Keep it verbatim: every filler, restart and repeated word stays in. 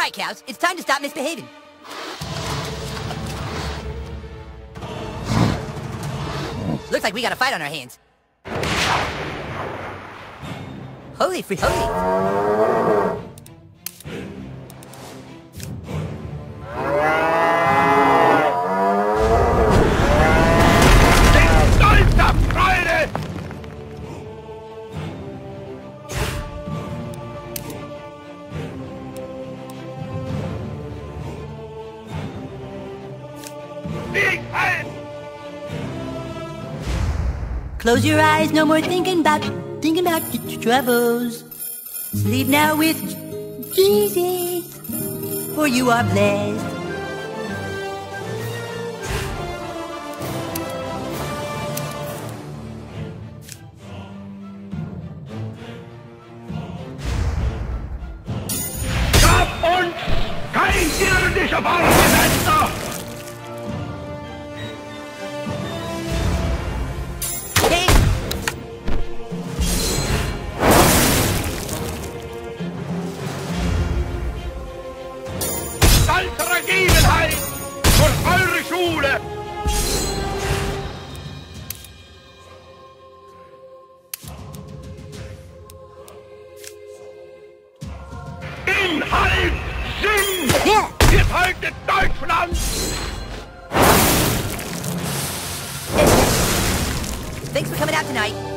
right, cows, it's time to stop misbehaving. Looks like we got a fight on our hands. Holy free holy! Close your eyes, no more thinking about, thinking about your troubles. Sleep now with Jesus, for you are blessed. Gab uns kein irdischer Baugesetzer! Gegebenheit für eure Schule! Inhalt! Sinn! Yeah. Ihr haltet Deutschland! Thanks for coming out tonight.